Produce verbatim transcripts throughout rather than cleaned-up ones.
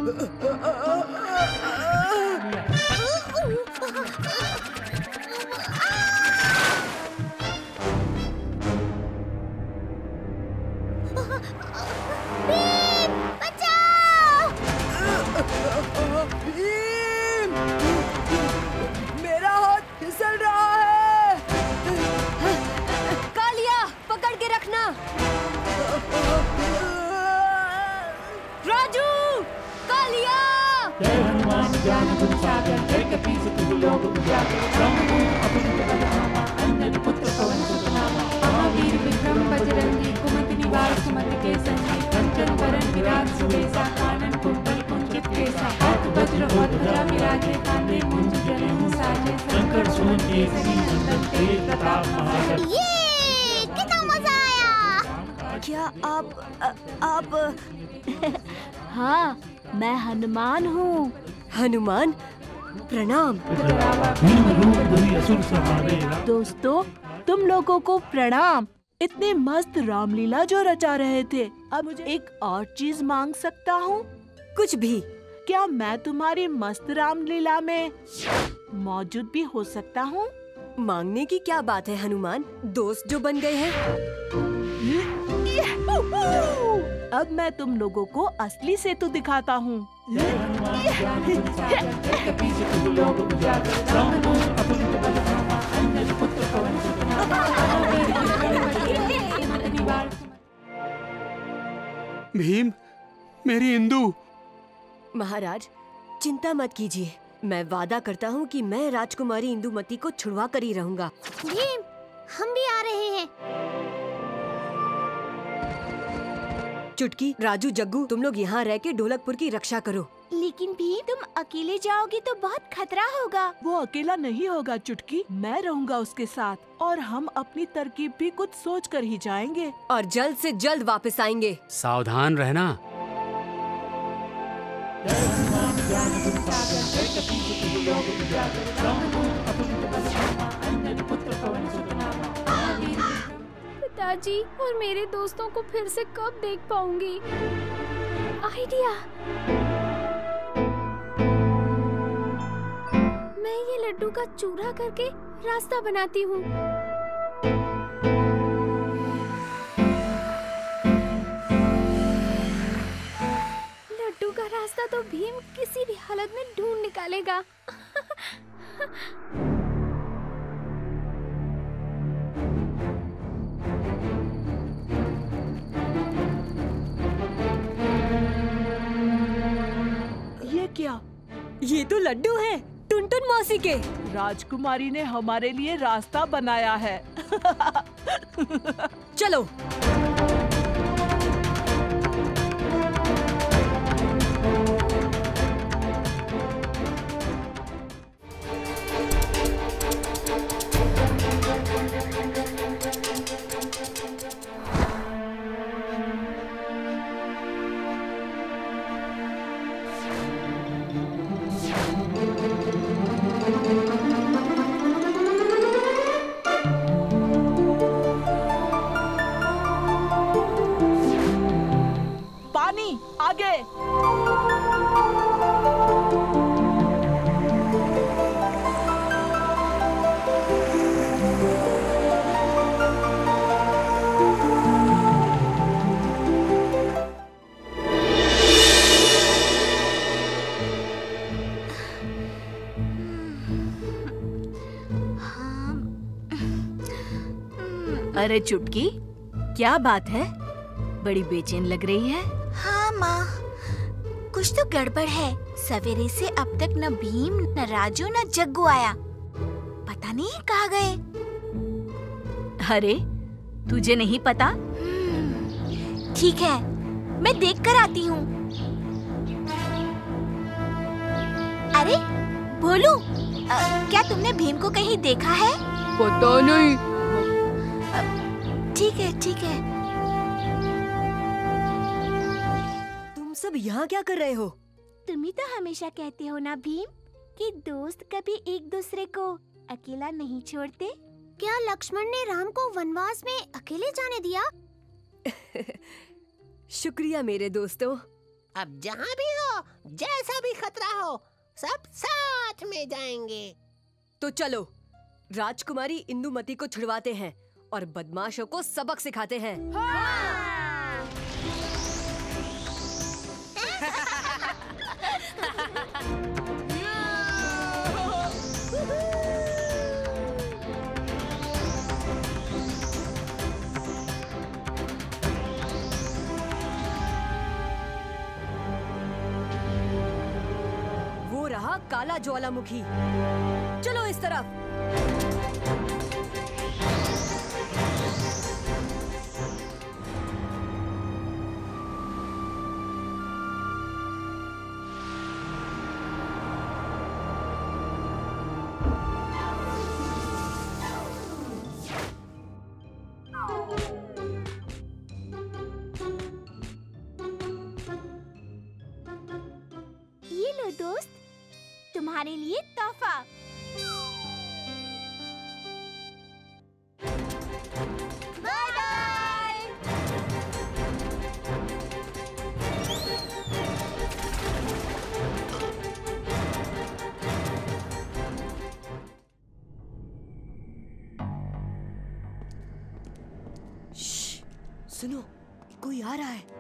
मेरा हाथ फिसल रहा है। कालिया, पकड़ के रखना। राजू, कालिया। जय हनुमान ज्ञान गुण सागर, जय कपीस तिहु लोक उजागर, रामदूत अतुलित बलधामा, अंजनी पुत्र पवन सुत नामा, महावीर विक्रम बजरंगी, कुमति निवार सुमति के संगी, कंचन वरन विराज सुबेसा, कानन कुंडल कुंचित केसा, हाथ वज्र और ध्वजा विराजे, कांधे मूंज जनेऊ साजे, शंकर सुमन केसरी नंदन, तेज प्रताप महाजन। ये कितना मजा आया। क्या आप आ, आप हाँ, मैं हनुमान हूँ। हनुमान, प्रणाम। दोस्तों, तुम लोगों को प्रणाम। इतने मस्त रामलीला जो रचा रहे थे, अब मुझे एक और चीज मांग सकता हूँ? कुछ भी। क्या मैं तुम्हारी मस्त रामलीला में मौजूद भी हो सकता हूँ? मांगने की क्या बात है हनुमान, दोस्त जो बन गए हैं। अब मैं तुम लोगों को असली सेतु दिखाता हूँ। भीम, मेरी इंदु। महाराज, चिंता मत कीजिए। मैं वादा करता हूँ कि मैं राजकुमारी इंदुमती को छुड़वा कर ही रहूंगा। भीम, हम भी आ रहे हैं। चुटकी, राजू, जग्गू, तुम लोग यहाँ रह के ढोलकपुर की रक्षा करो। लेकिन भीम, तुम अकेले जाओगी तो बहुत खतरा होगा। वो अकेला नहीं होगा चुटकी, मैं रहूंगा उसके साथ और हम अपनी तरकीब भी कुछ सोच कर ही जाएंगे और जल्द से जल्द वापस आएंगे। सावधान रहना। पिताजी और मेरे दोस्तों को फिर से कब देख पाऊंगी? आइडिया, मैं ये लड्डू का चूरा करके रास्ता बनाती हूँ। लड्डू का रास्ता तो भीम किसी भी हालत में ढूंढ निकालेगा। ये क्या? ये तो लड्डू है, टुनटुन मौसी के। राजकुमारी ने हमारे लिए रास्ता बनाया है। चलो। आगे। अरे चुटकी, क्या बात है? बड़ी बेचैन लग रही है। हाँ माँ, कुछ तो गड़बड़ है। सवेरे से अब तक न भीम, न राजू, न जग्गू आया। पता नहीं कहाँ गए। अरे तुझे नहीं पता? ठीक है, मैं देख कर आती हूँ। अरे भोलू, अ, क्या तुमने भीम को कहीं देखा है? पता नहीं। ठीक है ठीक है। तुम सब यहाँ क्या कर रहे हो? तुम ही तो हमेशा कहते हो ना भीम कि दोस्त कभी एक दूसरे को अकेला नहीं छोड़ते। क्या लक्ष्मण ने राम को वनवास में अकेले जाने दिया? शुक्रिया मेरे दोस्तों, अब जहाँ भी हो, जैसा भी खतरा हो, सब साथ में जाएंगे। तो चलो, राजकुमारी इंदुमती को छुड़वाते हैं और बदमाशों को सबक सिखाते हैं। वो रहा काला ज्वालामुखी। चलो इस तरफ। ये लो दोस्त, तुम्हारे लिए तोहफा। Bye bye. श्श, सुनो, कोई आ रहा है।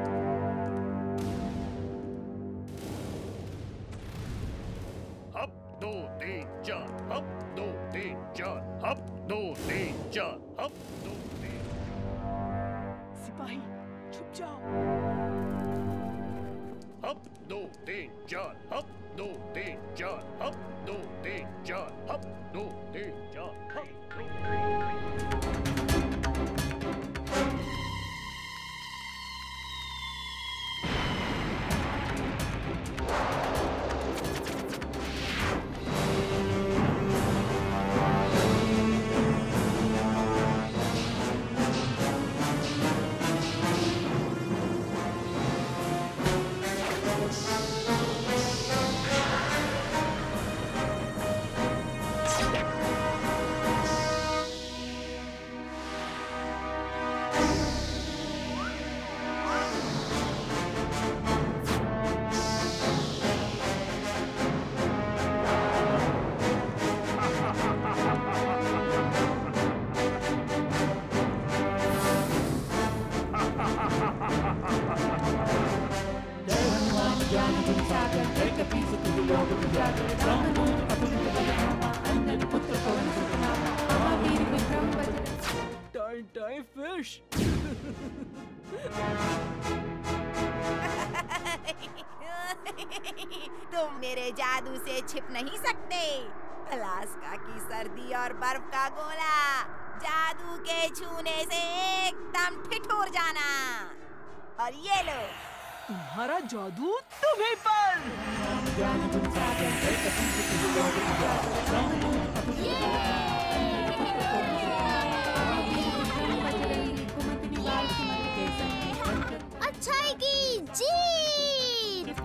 दो तीन चार, हप दो तीन चार, हप दो तीन चार, हप दो तीन। सिपाही छुप जाओ। हप दो तीन चार, हप दो तीन चार, हप दो तीन चार, हप दो तीन चार, हप दो तीन। Time time fish. तुम मेरे जादू से छिप नहीं सकते। अलास्का की सर्दी और बर्फ का गोला, जादू के छूने से एकदम ठिठुर जाना। और ये लो, तुम्हारा जादू तुम्हीं पर। अच्छाई की जीत।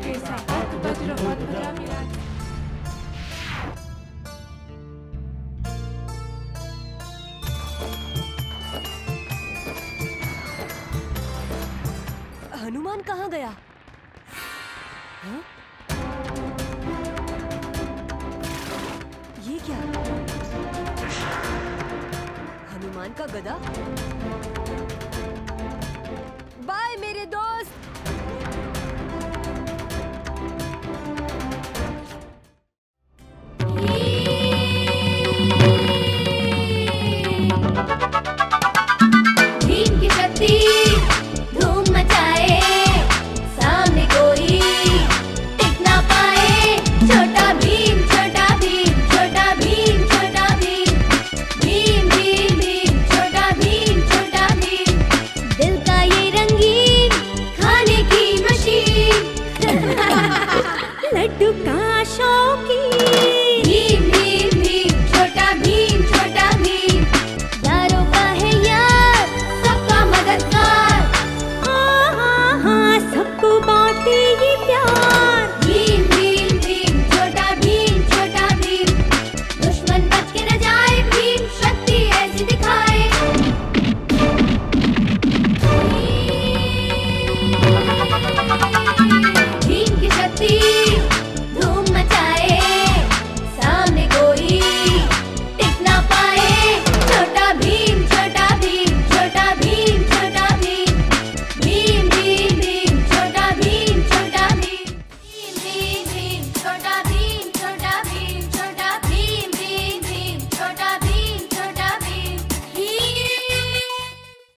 हनुमान कहाँ गया? हाँ? ये क्या? हनुमान का गदा? बाय मेरे दोस्त। भीम की शक्ति धूम मचाए, सामने कोई टिक ना पाए। छोटा भीम, छोटा भीम, छोटा भीम, छोटा भीम, भीम भीम भीम, छोटा भीम, छोटा भीम। दिल का ये रंगीन खाने की मशीन। लड्डू